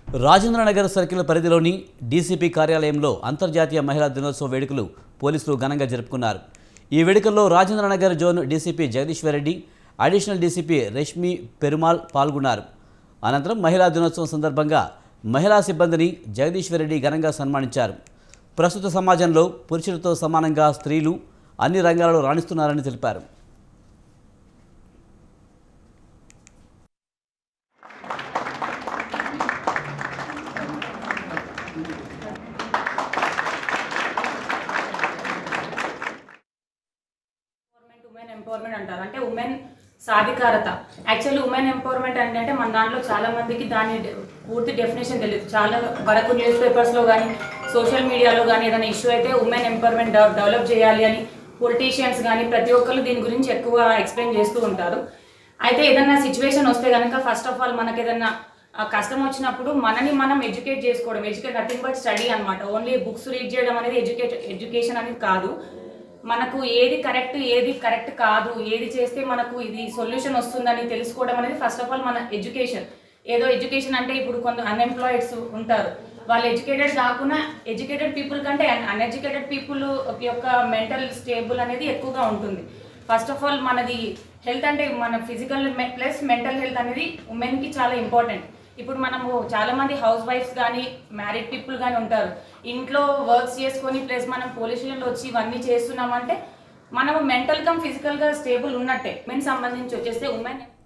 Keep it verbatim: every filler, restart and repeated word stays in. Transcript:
Rajendranagar circle పరిధిలోని DCP కార్యాలయంలో అంతర్జాతీయ మహిళా దినోత్సవ వేడుకలు పోలీసులు ఘనంగా జరుపుకున్నారు। ఈ వేడుకల్లో Rajendranagar zone DCP Jagadeeswarareddy, additional DCP Rashmi Perumal పాల్గొన్నారు। అనంతరం మహిళా దినోత్సవం సందర్భంగా మహిళా సిబ్బందిని జగదీశ్వరరెడ్డి ఘనంగా సన్మానించారు। ప్రస్తుత సమాజంలో పురుషులతో సమానంగా స్త్రీలు అన్ని రంగాలలో రాణిస్తున్నారని తెలిపారు। ఉమెన్ ఎంపవర్మెంట్ అంటారు, అంటే ఉమెన్ సాధికారత। యాక్చువల్లీ ఉమెన్ ఎంపవర్మెంట్ అంటే మన దాంట్లో చాలా మందికి దాని పూర్తి డెఫినేషన్ తెలియదు। చాలా వరకు న్యూస్ పేపర్స్లో కానీ సోషల్ మీడియాలో కానీ ఏదైనా ఇష్యూ అయితే ఉమెన్ ఎంపవర్మెంట్ డెవలప్ చేయాలి అని పొలిటీషియన్స్ కానీ ప్రతి ఒక్కరు దీని గురించి ఎక్కువ ఎక్స్ప్లెయిన్ చేస్తూ ఉంటారు। అయితే ఏదైనా సిచ్యువేషన్ వస్తే కనుక ఫస్ట్ ఆఫ్ ఆల్ మనకి ఏదైనా కష్టం వచ్చినప్పుడు మనని మనం ఎడ్యుకేట్ చేసుకోవడం, ఎడ్యుకేట్ నథింగ్ బట్ స్టడీ అనమాట। ఓన్లీ బుక్స్ రీడ్ చేయడం అనేది ఎడ్యుకేట్ ఎడ్యుకేషన్ అనేది కాదు। మనకు ఏది కరెక్ట్ ఏది కరెక్ట్ కాదు, ఏది చేస్తే మనకు ఇది సొల్యూషన్ వస్తుందని తెలుసుకోవడం అనేది ఫస్ట్ ఆఫ్ ఆల్ మన ఎడ్యుకేషన్। ఏదో ఎడ్యుకేషన్ అంటే ఇప్పుడు కొంత అన్ఎంప్లాయిడ్స్ ఉంటారు, వాళ్ళు ఎడ్యుకేటెడ్ కాకుండా ఎడ్యుకేటెడ్ పీపుల్ కంటే అన్ఎడ్యుకేటెడ్ పీపుల్ యొక్క మెంటల్ స్టేబుల్ అనేది ఎక్కువగా ఉంటుంది। ఫస్ట్ ఆఫ్ ఆల్ మనది హెల్త్ అంటే మన ఫిజికల్ ప్లస్ మెంటల్ హెల్త్ అనేది ఉమెన్కి చాలా ఇంపార్టెంట్। ఇప్పుడు మనము చాలామంది హౌస్ వైఫ్స్ కానీ మ్యారీడ్ పీపుల్ కానీ ఉంటారు, ఇంట్లో వర్క్స్ చేసుకొని ప్లస్ మనం పొల్యూషన్లో వచ్చి ఇవన్నీ చేస్తున్నామంటే మనము మెంటల్ కమ్ ఫిజికల్గా స్టేబుల్ ఉన్నట్టే। మెన్ సంబంధించి వచ్చేస్తే ఉమెన్